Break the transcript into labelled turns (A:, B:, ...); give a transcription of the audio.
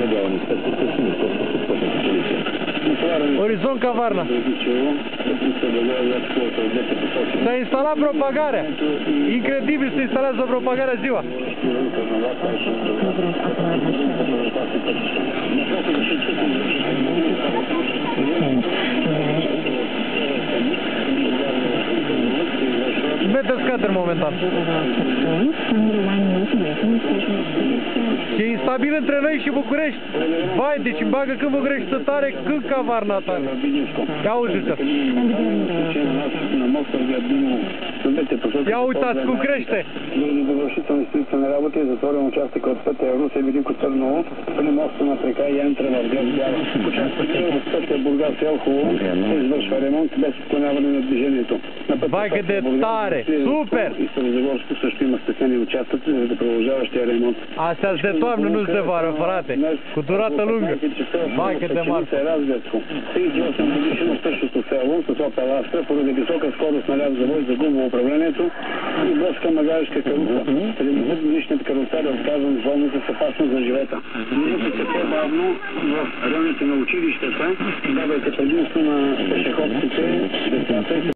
A: Orizont Cavarna. S-a instalat propagarea. Incredibil, se instalează propagarea ziua. Meteți scater momentan. E instabil între noi și București. Vai, deci îmi bagă când București tare, când Cavarna tare. Ia uite-te. Ia uitați cum crește.
B: Dovършителна строителна работа и затворен участък от пътя Русе-Велико Търново, преди моста на река Янтра в град Бяла. Участъкът от пътя Бургас-Елхово се извършва ремонт без отклоняване на движението.
A: Vai cât de tare! Super!
B: И Старозагорско също има стеснени участъци за продължаващия ремонт.
A: Astea de toamnă, nu de vară, frate. Cu durată lungă. Vai cât de mare!
B: 38 годишно същото село с Opel Astra поради висока скорост на ляв завой загубва управлението и блъска магаришка каруца. 70-годишният каруцар е отказан в болница с опасност за живота. Движете се по-бавно в районите на училищата, давайте предимство на пешеходците, децата.